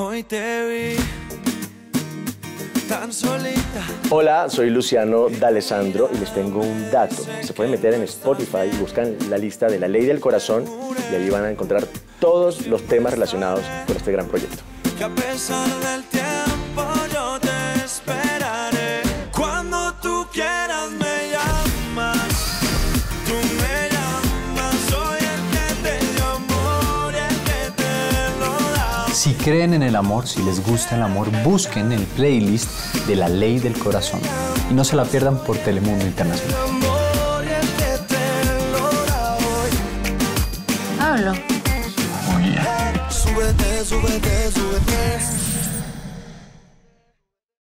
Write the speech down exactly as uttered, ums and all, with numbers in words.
Hoy te vi tan solita. Hola, soy Luciano D'Alessandro y les tengo un dato. Se pueden meter en Spotify y buscan la lista de La Ley del Corazón y ahí van a encontrar todos los temas relacionados con este gran proyecto. Que a pesar del tiempo yo te esperaré. Cuando tú quieras me llamas, tú me llamas. Soy el que te dio amor y el que te lo da. Si creen en el amor, si les gusta el amor, busquen el playlist de La Ley del Corazón y no se la pierdan por Telemundo Internacional. Amor y el que te lo da hoy. Hablo. Súbete, súbete, súbete.